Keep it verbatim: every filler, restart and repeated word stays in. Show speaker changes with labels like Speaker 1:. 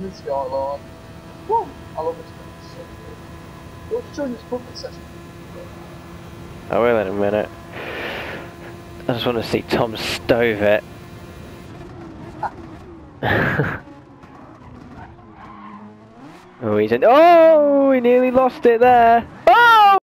Speaker 1: the skyline. Whoa! I love this thing. It's so cool. What's join this puppet session?
Speaker 2: I will in a minute. I just want to see Tom stove it. Oh, he's in. Oh, he nearly lost it there.